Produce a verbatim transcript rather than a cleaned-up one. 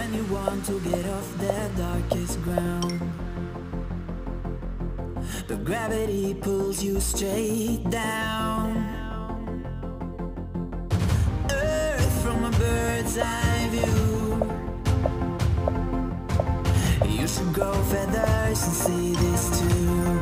when you want to get off the darkest ground, but gravity pulls you straight down. Earth from a bird's eye view, you should grow feathers and see this too.